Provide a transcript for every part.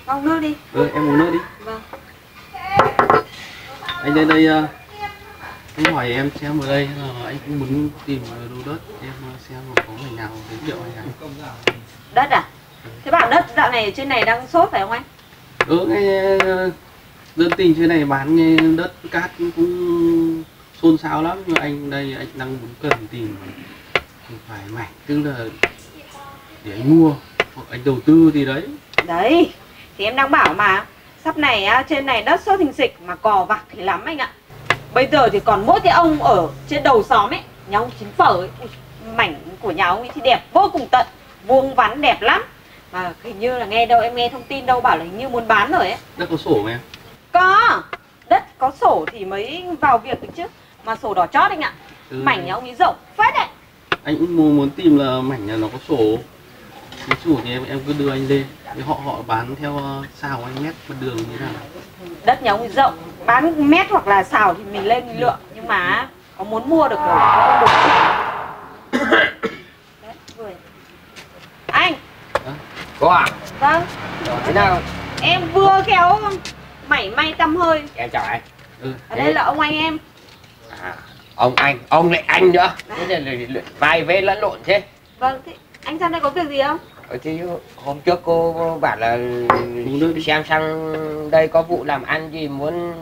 Uống nước đi. Em uống nước đi. Vâng. Anh lên đây, anh hỏi em xem ở đây là anh cũng muốn tìm lô đất, em xem có người nào giới thiệu anh ấy. Đất à? Thế bảo đất dạo này trên này đang sốt phải không anh? Nghe dân tình trên này bán nghe đất cát cũng xôn xao lắm, nhưng anh đây anh đang muốn cần tìm phải mảnh, tức là để anh mua hoặc anh đầu tư gì đấy. Đấy, thì em đang bảo mà sắp này trên này đất sốt thình xịch mà cò vạc thì lắm anh ạ. Bây giờ thì còn mỗi cái ông ở trên đầu xóm ấy, nhà ông Chín Phở ấy, mảnh của nhà ông ấy thì đẹp vô cùng tận, vuông vắn đẹp lắm. Mà hình như là nghe đâu, em nghe thông tin đâu bảo là hình như muốn bán rồi ấy. Đất có sổ không em? Có, đất có sổ thì mới vào việc được chứ. Mà sổ đỏ chót anh ạ. Mảnh nhà ông ấy rộng phết đấy. Anh cũng muốn tìm là mảnh nhà nó có sổ. Cái chủ thì em cứ đưa anh lên. Thì họ bán theo xào anh mét mặt đường như thế nào? Đất nhà ông ấy rộng, bán mét hoặc là xào thì mình lên mình lựa. Nhưng mà có muốn mua được rồi, không được. Đấy, vừa. Anh. Có à? Vâng. Thế nào? Em vừa khéo mảy may tăm hơi. Em chào anh. Ở đây là ông anh em. À, ông lại anh nữa. Thế là vai vế lẫn lộn thế. Vâng, thế anh sang đây có việc gì không? Thì hôm trước cô bảo là xem sang đây có vụ làm ăn gì muốn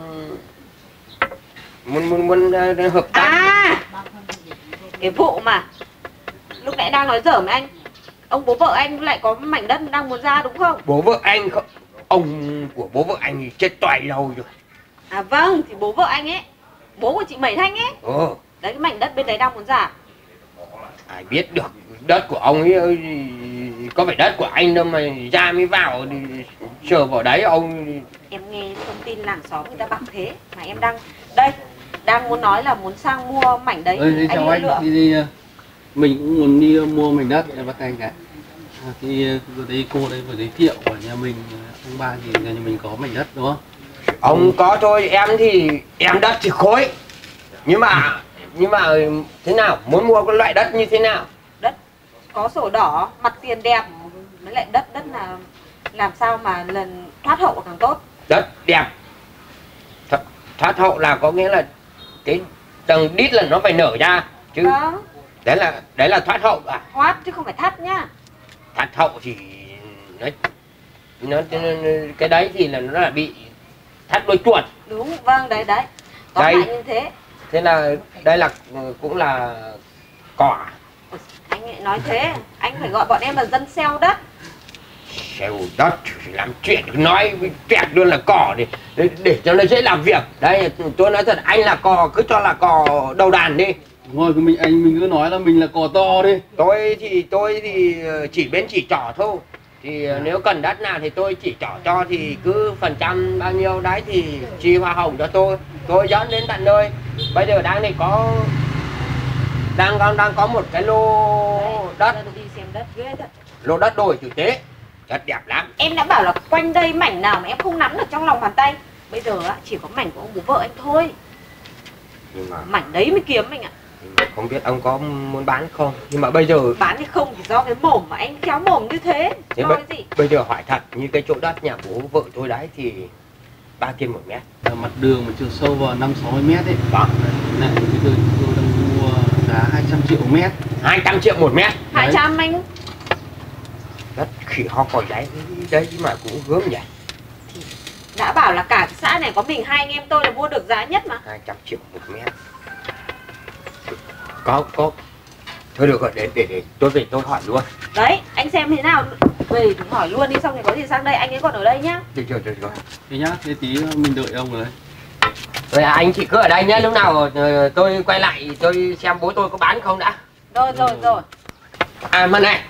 hợp tác. À, cái vụ mà lúc nãy đang nói dở với anh. Ông bố vợ anh lại có mảnh đất đang muốn ra đúng không? Bố vợ anh không, ông của bố vợ anh thì chết toại lâu rồi. À vâng, thì bố vợ anh ấy, bố của chị Mẩy Thanh ấy. Đấy, cái mảnh đất bên đấy đang muốn ra. Ai biết được, đất của ông ấy có phải đất của anh đâu mà ra mới vào thì sờ vào đấy ông. Em nghe thông tin làng xóm người ta bảo thế mà em đang muốn nói là muốn sang mua mảnh đấy. Chào anh, thì mình cũng muốn đi mua mảnh đất em bắt anh cả. Thì vừa đấy cô đây vừa giới thiệu của nhà mình, ông ba thì nhà mình có mảnh đất đúng không? Ông có thôi, em thì em đất thì khối. Nhưng mà thế nào? Muốn mua cái loại đất như thế nào? Đất có sổ đỏ, mặt tiền đẹp, với lại đất là làm sao mà lần thoát hậu càng tốt. Đất đẹp. Thoát hậu là có nghĩa là cái tầng đít là nó phải nở ra chứ. Vâng. Đấy là thoát hậu à? Thoát chứ không phải thắt nhá. Thoát hậu thì nó cái đấy thì là nó là bị thắt đuôi chuột. Đúng, vâng, đấy. Có lại như thế. Thế là đây là cũng là cỏ. Anh lại nói thế, anh phải gọi bọn em là dân xeo đất. Xeo đất làm chuyện nói tuyệt luôn là cỏ để cho nó dễ làm việc. Đây tôi nói thật, anh là cò cứ cho là cò đầu đàn đi. Ngồi của mình cứ nói là mình là cò to đi. Tôi thì chỉ bên chỉ trỏ thôi. Thì nếu cần đất nào thì tôi chỉ trỏ cho, thì cứ phần trăm bao nhiêu đấy thì chi hoa hồng cho tôi dẫn đến tận nơi. Bây giờ đang có một cái lô đất. Đi xem đất ghê thật. Lô đất đồi tử tế rất đẹp lắm. Em đã bảo là quanh đây mảnh nào mà em không nắm được trong lòng bàn tay. Bây giờ chỉ có mảnh của ông bố vợ anh thôi. Nhưng mà mảnh đấy mới kiếm anh ạ. Không biết ông có muốn bán không? Nhưng mà bây giờ bán thì không thì do cái mồm mà anh khéo mồm như thế. Thế cái gì? Bây giờ hỏi thật, như cái chỗ đất nhà bố vợ tôi đấy thì 3 kim 1 mét. Mặt đường mà chiều sâu vào 5-60 mét ấy. Vâng. Này bây giờ chúng tôi đang mua giá 200 triệu mét. 200 triệu 1 mét. 200 anh. Đất khỉ ho còi đấy mà cũng gớm nhỉ. Đã bảo là cả cái xã này có mình hai anh em tôi là mua được giá nhất mà. 200 triệu 1 mét. Có. Thôi được rồi, để tôi về tôi hỏi luôn. Đấy, anh xem thế nào. Về thì hỏi luôn đi, xong thì có gì sang đây, anh ấy còn ở đây nhá. Được rồi. Thế nhá, thế tí mình đợi ông rồi đấy. Rồi anh chỉ cứ ở đây nhé, lúc nào tôi quay lại tôi xem bố tôi có bán không đã. Rồi. À mà này,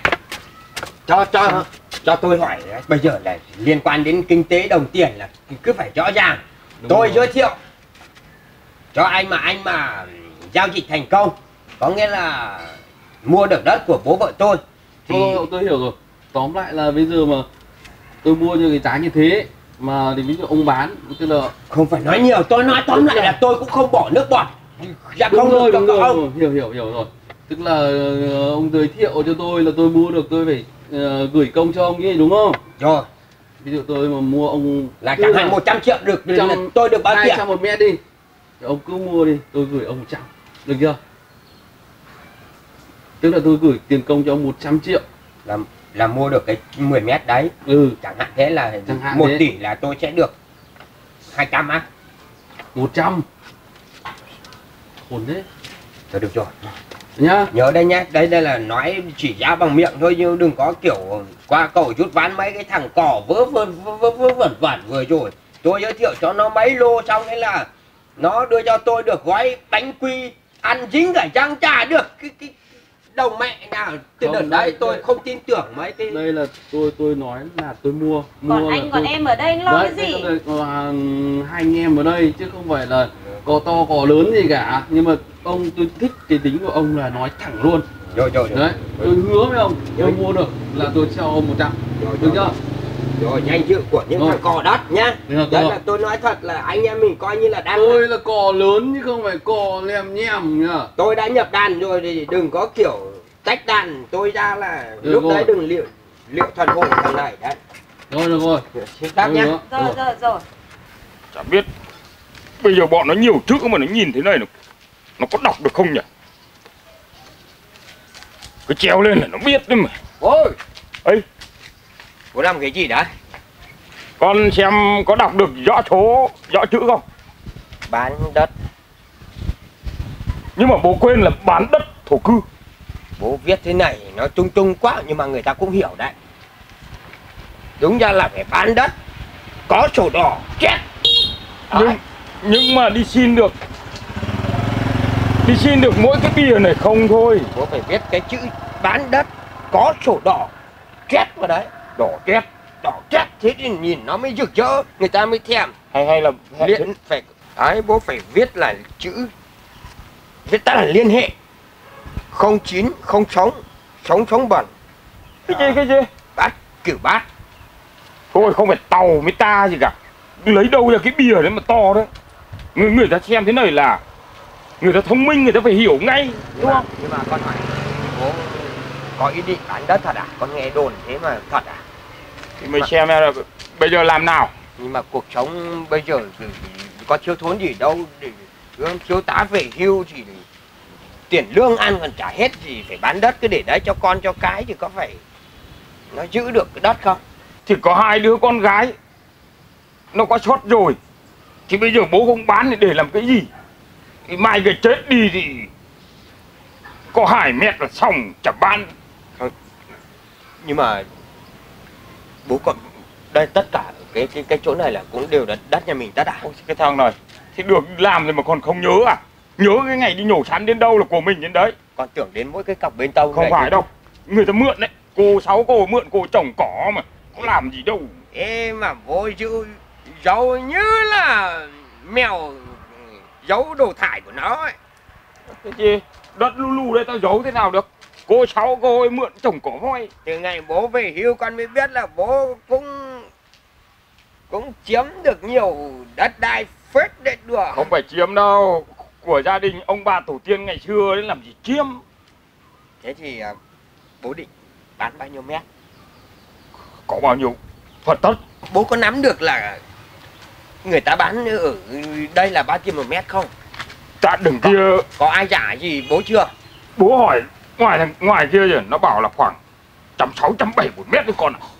cho tôi hỏi đấy. Bây giờ là liên quan đến kinh tế đồng tiền là cứ phải rõ ràng. Tôi giới thiệu cho anh mà giao dịch thành công, có nghĩa là mua được đất của bố vợ tôi thì tôi hiểu rồi. Tóm lại là bây giờ mà tôi mua như cái giá như thế mà thì ví dụ ông bán, tức là không phải nói nhiều, tôi nói tóm lại là tôi cũng không bỏ nước bọt ra. Đúng rồi, hiểu rồi. Tức là ông giới thiệu cho tôi là tôi mua được, tôi phải gửi công cho ông ấy đúng không? Rồi ví dụ tôi mà mua ông là chẳng hạn 100 triệu được là tôi được bao tiền? 200 một mét đi, thì ông cứ mua đi, tôi gửi ông 100, được chưa? Tức là tôi gửi tiền công cho ông 100 triệu là mua được cái 10 mét đấy. Chẳng hạn thế là 1 tỷ là tôi sẽ được 200 á? 100. Hồn đấy. Thôi được rồi nhá, nhớ đây nhá, đây là chỉ ra bằng miệng thôi, nhưng đừng có kiểu qua cầu rút ván mấy cái thằng cỏ vớ vẩn vừa rồi. Tôi giới thiệu cho nó mấy lô xong thế là nó đưa cho tôi được gói bánh quy ăn dính cả răng chả được cái đầu mẹ nào. Từ đợt đấy tôi không tin tưởng mấy cái. Đây là tôi nói là tôi mua còn anh còn em ở đây anh lo đấy, cái gì? Hai anh em ở đây chứ không phải là có to có lớn gì cả, nhưng mà ông tôi thích cái tính của ông là nói thẳng luôn. Rồi đấy, tôi hứa với ông, tôi mua được là tôi cho ông 100, được chưa? Rồi danh dự của những thằng cò đất nhá. Đấy là tôi nói thật là anh em mình coi như là đang. Tôi là cò lớn chứ không phải cò lem nhem nhá. Tôi đã nhập đàn rồi thì đừng có kiểu tách đàn tôi ra là được lúc rồi. Đấy đừng liệu thần hồn thằng này đấy. Rồi được rồi. Xin phép nhá. Rồi. Chả biết bây giờ bọn nó nhiều chữ mà nó nhìn thế này nó có đọc được không nhỉ? Cứ treo lên là nó biết đấy mà. Ôi ấy, bố làm cái gì đấy? con xem có đọc được rõ số rõ chữ không? Bán đất. Nhưng mà bố quên là bán đất thổ cư. Bố viết thế này nó tung quá nhưng mà người ta cũng hiểu đấy. Đúng ra là phải bán đất, có sổ đỏ chết. Nhưng mà đi xin được mỗi cái bìa này không thôi. Bố phải viết cái chữ bán đất có sổ đỏ chết vào đấy. Đỏ chết Thế thì nhìn nó mới rực rỡ, người ta mới thèm. hay là Phải đấy, bố phải viết là chữ, viết tắt là liên hệ 09 sống bẩn. Cái gì? Bát, kiểu bát. Thôi không phải tàu mới ta gì cả. Lấy đâu ra cái bìa đấy mà to đấy. Người ta xem thế này là người ta thông minh, người ta phải hiểu ngay, đúng không? Nhưng mà con hỏi bố có ý định bán đất thật à? Con nghe đồn thế mà thật à? Thì mày xem là bây giờ làm nào? Nhưng mà cuộc sống bây giờ có thiếu thốn gì đâu, để thiếu tá về hưu thì tiền lương ăn còn chả hết gì, phải bán đất cứ để đấy cho con cho cái thì có phải nó giữ được cái đất không? Thì có 2 đứa con gái nó có sót rồi, thì bây giờ bố không bán thì để làm cái gì? Thì mai cái chết đi thì có 2 mét là xong, chẳng bán. Nhưng mà bố còn đây tất cả cái chỗ này là cũng đều là đất nhà mình tất à? Ôi, cái thằng này thì được làm rồi mà còn không nhớ à? Nhớ cái ngày đi nhổ sắn đến đâu là của mình đến đấy. Con tưởng đến mỗi cái cọc bê tông không này phải đâu, người ta mượn đấy. Cô 6 cô mượn cô trồng cỏ mà có làm gì đâu. Ê mà vô giữ giấu như là mèo giấu đồ thải của nó ấy. Cái gì? Đất lu đây tao giấu thế nào được? Cô 6 cô ấy mượn trồng cỏ voi. Từ ngày bố về hưu con mới biết là bố cũng chiếm được nhiều đất đai phết đấy đùa. Không phải chiếm đâu, của gia đình ông bà tổ tiên ngày xưa đến làm gì chiếm. Thế thì bố định bán bao nhiêu mét? Có bao nhiêu phần tất. Bố có nắm được là người ta bán ở đây là bao nhiêu một mét không? Tại đằng kia có ai trả gì bố chưa? Bố hỏi ngoài kia rồi nó bảo là khoảng 160, 170 một mét đấy con ạ.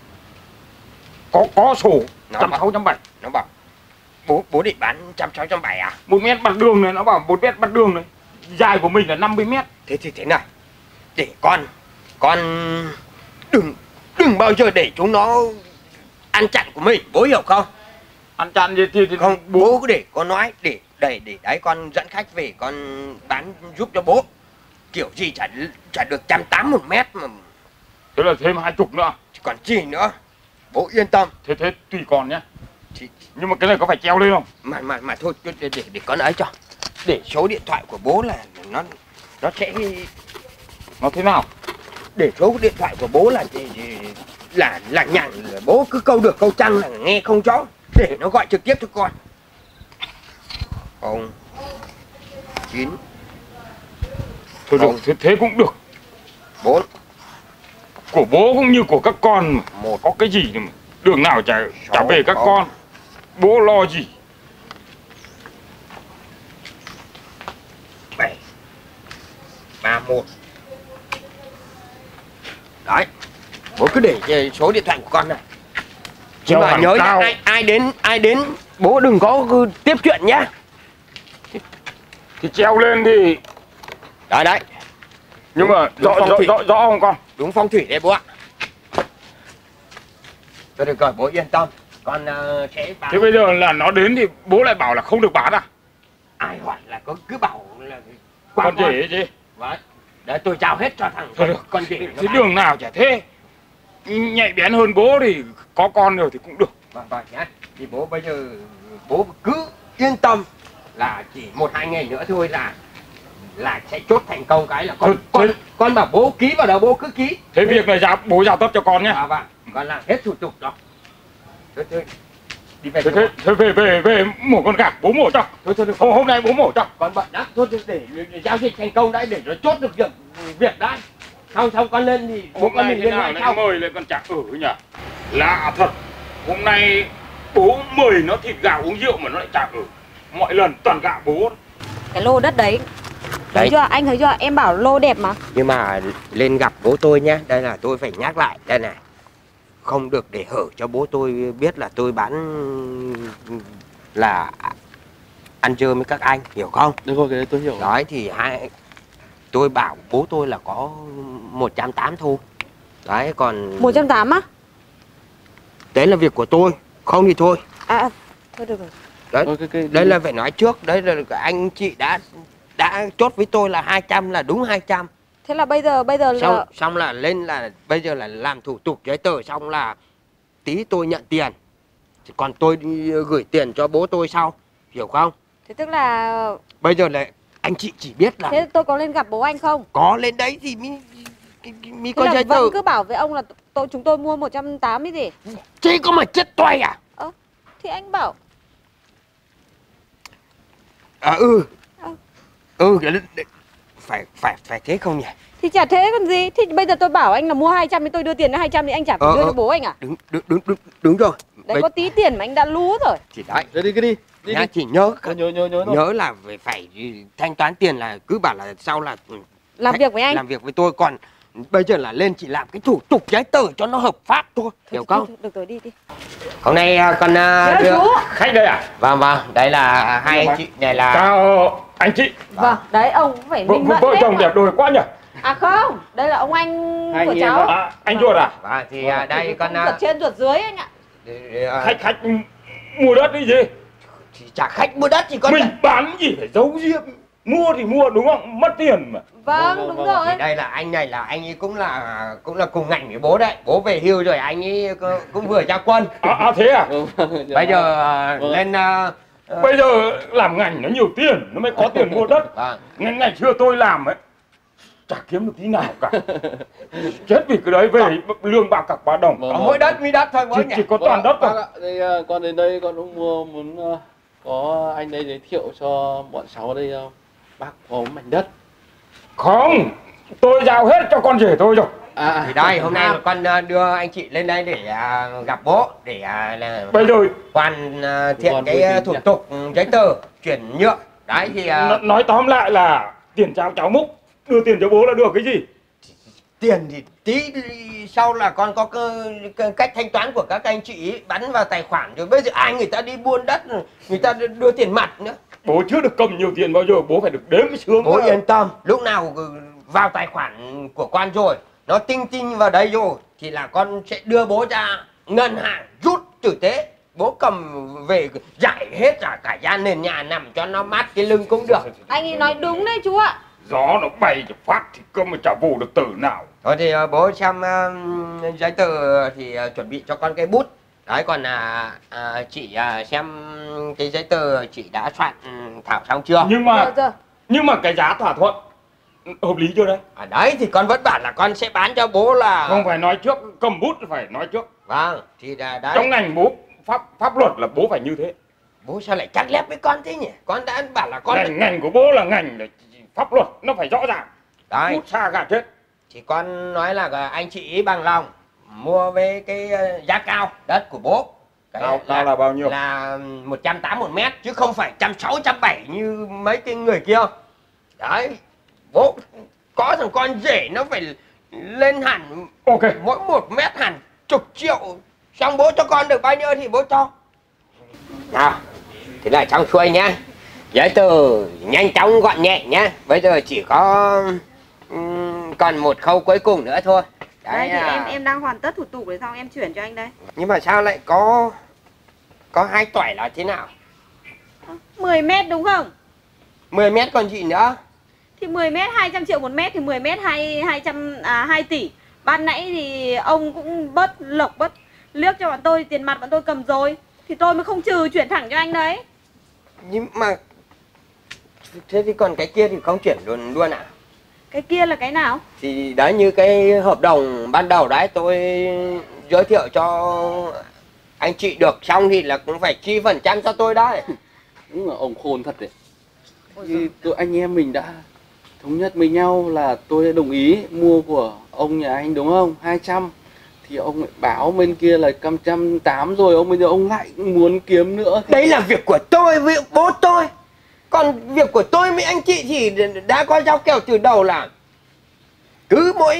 Có sổ 160, 170. Nó bảo bố định bán 160, 170 à? 1 mét mặt đường này, nó bảo 1 mét mặt đường này. Dài của mình là 50 mét. Thế thì thế này, để con đừng bao giờ để chúng nó ăn chặn của mình, bố hiểu không? Ăn chặn gì thì không, bố cứ để con nói để đấy con dẫn khách về con bán giúp cho bố. Kiểu gì chả được 180 một mét mà. Thế là thêm 20 nữa. Còn gì nữa, bố yên tâm. Thế tùy con nhé. Nhưng mà cái này có phải treo lên không? Mà thôi để con ấy cho. Để số điện thoại của bố là nó sẽ. Nó thế nào? Để số điện thoại của bố là nhằng, bố cứ câu được câu trăng là nghe không rõ. Để nó gọi trực tiếp cho con. 09. Thôi được, thế cũng được. 4. Của bố cũng như của các con mà. Có cái gì mà Đường nào chả về các con. Bố lo gì. 7 31. Đấy, bố cứ để số điện thoại của con này. Nhưng mà nhớ nhá, ai đến bố đừng có tiếp chuyện nhá. Thì treo lên thì Đấy. nhưng mà rõ không con? Đúng phong thủy đấy bố ạ. Thôi được rồi, bố yên tâm. Con sẽ bán. Thế bây giờ là nó đến thì bố lại bảo là không được bán à? Ai hỏi là cứ bảo là Con rể chứ. Đấy. Đấy, tôi giao hết cho thằng Thôi được. con rể. Thế đường nào chả thế. Nhạy bén hơn bố thì có con rồi thì cũng được. Vâng nhá. Thì bố bây giờ bố cứ yên tâm là chỉ 1-2 ngày nữa thôi là sẽ chốt thành công cái là con bảo bố ký vào đầu bố cứ ký. Thế việc này bố giao tất cho con nhé. Vâng, con làm hết thủ tục đó. Thôi. Đi về. Thế về mổ con gà, bố mổ cho. Thôi hôm nay bố mổ cho. Con bận lắm, thôi để giao dịch thành công đã, để nó chốt được việc đã. Xong con lên thì bố Hôm con nay mình thế liên nào hệ lại sau. mời lên con chả nhỉ? Lạ thật. Hôm nay bố mời nó thịt gà uống rượu mà nó lại chả mọi lần toàn gạ bố. Cái lô đất đấy. Thấy Đấy. chưa? Anh thấy chưa? Em bảo lô đẹp mà. Nhưng mà lên gặp bố tôi nhá, đây là tôi phải nhắc lại đây này. Không được để hở cho bố tôi biết là tôi bán là ăn chơi với các anh, hiểu không? Được rồi, cái đấy tôi hiểu. Đấy thì tôi bảo bố tôi là có 180 thôi. Đấy còn 180 á? đấy là việc của tôi, không thì thôi. Thôi được rồi. Đấy, Cái đây là phải nói trước, đấy là anh chị đã chốt với tôi là 200 là đúng 200. Thế là bây giờ là Xong là lên là bây giờ là làm thủ tục giấy tờ xong là tí tôi nhận tiền. Còn tôi đi gửi tiền cho bố tôi sau, hiểu không? thế tức là Bây giờ là anh chị chỉ biết là thế tôi có lên gặp bố anh không? có lên đấy thì mới Thế có là giấy tờ. vẫn cứ bảo với ông là chúng tôi mua 180 gì? Chứ có mà chết toay à? Thì anh bảo Phải thế không nhỉ? thì chả thế còn gì. Thì bây giờ tôi bảo anh là mua 200 thì tôi đưa tiền cho 200 thì anh chả phải đưa cho bố anh à? Đúng rồi. Đấy có tí tiền mà anh đã lú rồi. Thì đấy. Đi Nhá, chỉ nhớ nhớ là phải thanh toán tiền, là cứ bảo là sau là Làm việc với anh. làm việc với tôi, còn bây giờ là lên chỉ làm cái thủ tục giấy tờ cho nó hợp pháp thôi, hiểu không? Được rồi, đi. Hôm nay con đưa Khách đây à? vâng, đây là hai anh chị này là Chào anh chị. Vâng, đấy ông cũng phải minh mẫn Vợ đấy chồng mà. đẹp đôi quá nhỉ? À không, đây là ông anh Anh của em cháu. Anh ruột à? vâng, thì đây con Ruột trên ruột dưới anh ạ. Khách mua đất đi gì? thì chả khách mua đất thì con Mình bán gì phải giấu riêng. Mua thì mua đúng không? Mất tiền mà. Vâng, đúng rồi. thì đây là anh này, là anh ấy cũng là cùng ngành với bố đấy. Bố về hưu rồi, anh ấy cũng vừa ra quân. Thế à? Bây giờ lên Bây giờ làm ngành nó nhiều tiền, nó mới có tiền mua đất. vâng. Ngày xưa tôi làm ấy, chả kiếm được tí nào cả. Chết vì cái đấy, về lương bạc cặp ba đồng. Có mỗi đất mới đất thôi bố nhỉ? Chỉ có toàn đất thôi. Đây, con đến đây con cũng muốn có anh đây giới thiệu cho bọn cháu ở đây bác có mảnh đất. Không, tôi giao hết cho con rể tôi rồi. Thì đây hôm nay con đưa anh chị lên đây để gặp bố, để là Bây giờ hoàn thiện cái thủ tục giấy tờ chuyển nhượng. Đấy thì nói tóm lại là tiền cháu múc, đưa tiền cho bố là được cái gì? tiền thì tí sau là con có cách thanh toán của các anh chị ấy, bắn vào tài khoản rồi. Bây giờ ai người ta đi buôn đất, người ta đưa tiền mặt nữa. Bố chưa được cầm nhiều tiền bao giờ, bố phải được đếm mới sướng. Bố yên tâm, lúc nào vào tài khoản của con rồi, nó tinh vào đây rồi thì là con sẽ đưa bố ra ngân hàng rút tử tế. Bố cầm về giải hết cả gian nền nhà, nằm cho nó mát cái lưng cũng được. Anh ấy nói đúng đấy chú ạ. Gió nó bay cho phát thì cơ mà chả vồ được tử nào. Thôi thì bố xem giấy tờ thì chuẩn bị cho con cái bút. Đấy còn chị xem cái giấy tờ chị đã soạn thảo xong chưa? Nhưng mà cái giá thỏa thuận hợp lý chưa đấy? Đấy thì con vẫn bảo là con sẽ bán cho bố là không phải nói trước, cầm bút phải nói trước. Vâng, thì đấy. Trong ngành bố pháp luật là bố phải như thế. Bố sao lại chắc lép với con thế nhỉ? Con đã bảo là con ngành của bố là ngành là pháp luật, nó phải rõ ràng. Đấy. Bút xa gạt chết. Thì con nói là anh chị bằng lòng mua với cái giá cao đất của bố. Cao là bao nhiêu? Là 180 một mét chứ không phải 160, 170 như mấy cái người kia. Đấy, bố có thằng con rể nó phải lên hẳn Ok. mỗi 1 mét hẳn 10 triệu. Xong bố cho con được bao nhiêu thì bố cho. Nào, thế là xong xuôi nhá. Giấy tờ nhanh chóng gọn nhẹ nhá. Bây giờ chỉ có còn một khâu cuối cùng nữa thôi. Đây thì em đang hoàn tất thủ tục để xong em chuyển cho anh đây. Nhưng mà sao lại có 2 toải là thế nào? 10 mét đúng không? 10 mét còn gì nữa? Thì 10 mét 200 triệu một mét thì 10 mét 2 tỷ. Ban nãy thì ông cũng bớt lộc bớt liếc cho bọn tôi, tiền mặt bọn tôi cầm rồi thì tôi mới không trừ, chuyển thẳng cho anh đấy. Nhưng mà thế thì còn cái kia thì không chuyển luôn à? Cái kia là cái nào? Thì đấy, như cái hợp đồng ban đầu đấy tôi giới thiệu cho anh chị được xong thì là cũng phải chi phần trăm cho tôi đấy. Đúng là ông khôn thật đấy. Thì tụi anh em mình đã thống nhất với nhau là tôi đã đồng ý mua của ông nhà anh đúng không? 200. Thì ông lại báo bên kia là 180 rồi, ông bây giờ ông lại muốn kiếm nữa. Đấy là việc của tôi với bố tôi. Còn việc của tôi với anh chị thì đã có giao kèo từ đầu là cứ mỗi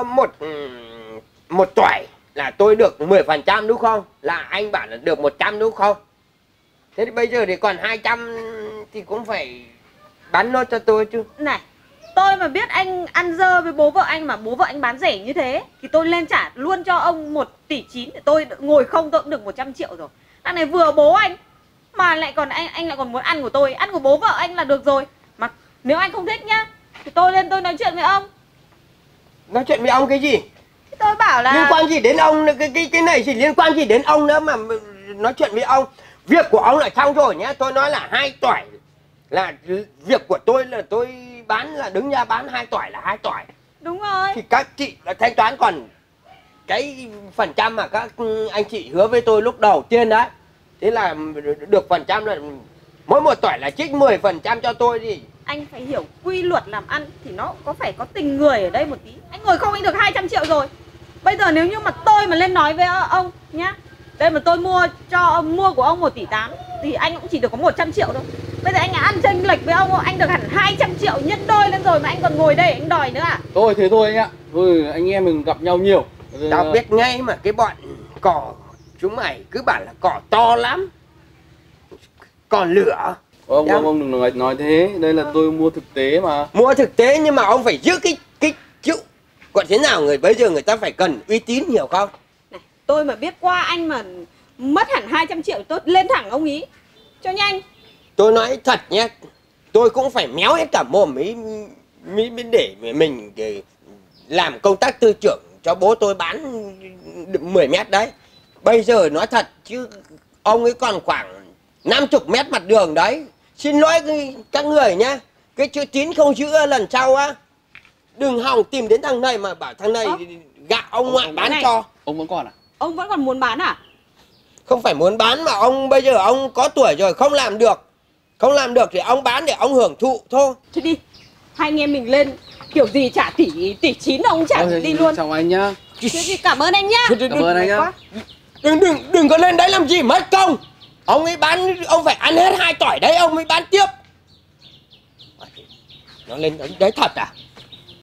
một toải là tôi được 10% đúng không? Là anh bảo là được 100 đúng không? Thế thì bây giờ thì còn 200 thì cũng phải bán nốt cho tôi chứ. Này, tôi mà biết anh ăn dơ với bố vợ anh mà bố vợ anh bán rẻ như thế thì tôi lên trả luôn cho ông 1,9 tỷ để tôi ngồi không tôi cũng được 100 triệu rồi. Đằng này vừa bố anh mà lại còn anh lại còn muốn ăn của tôi, ăn của bố vợ anh là được rồi. Mà nếu anh không thích nhá thì tôi lên tôi nói chuyện với ông. Nói chuyện với ông cái gì? Thì tôi bảo là Liên quan gì đến ông? Cái này chỉ liên quan gì đến ông nữa mà nói chuyện với ông? Việc của ông là xong rồi nhá. Tôi nói là 2 toải là việc của tôi, là tôi bán là đứng ra bán 2 toải là 2 toải. đúng rồi. Thì các chị là thanh toán, còn cái phần trăm mà các anh chị hứa với tôi lúc đầu tiên đấy, thế là được phần trăm là mỗi một toải là trích 10% cho tôi đi. Anh phải hiểu quy luật làm ăn thì nó có phải có tình người ở đây một tí. Anh ngồi không anh được 200 triệu rồi. Bây giờ nếu như mà tôi mà lên nói với ông nhá, đây mà tôi mua cho ông, mua của ông 1,8 tỷ thì anh cũng chỉ được có 100 triệu thôi. Bây giờ anh ăn chênh lệch với ông, anh được hẳn 200 triệu nhân đôi lên rồi mà anh còn ngồi đây anh đòi nữa à? Thôi thế thôi anh ạ. Thôi anh em mình gặp nhau nhiều. Tao biết ngay mà, cái bọn cỏ chúng mày cứ bảo là cỏ to lắm, còn lửa. Ông đừng nói thế, đây là tôi mua thực tế mà. Mua thực tế nhưng mà ông phải giữ cái chữ. Còn thế nào bây giờ người ta phải cần uy tín, hiểu không? Này, tôi mà biết qua anh mà mất hẳn 200 triệu tôi lên thẳng ông ý cho nhanh. Tôi nói thật nhé, tôi cũng phải méo hết cả mồm mới để mình để làm công tác tư tưởng cho bố tôi bán 10 mét đấy. Bây giờ nói thật chứ ông ấy còn khoảng 50 mét mặt đường đấy. Xin lỗi các người nhá, cái chữ tín không giữ lần sau á, đừng hòng tìm đến thằng này mà bảo thằng này gạ ông ngoại bán cho. Ông vẫn còn à? Ông vẫn còn muốn bán à? Không phải muốn bán mà ông bây giờ ông có tuổi rồi, không làm được. Không làm được thì ông bán để ông hưởng thụ thôi. Thôi đi, hai anh em mình lên kiểu gì trả tỷ 9 ông trả đi luôn. Chào anh nhá. Thế thì cảm ơn anh nhá. Cảm ơn anh nhá. Đừng có lên đấy làm gì mất công. Ông ấy bán, ông phải ăn hết 2 tỏi đấy ông mới bán tiếp. Nó lên đấy thật à?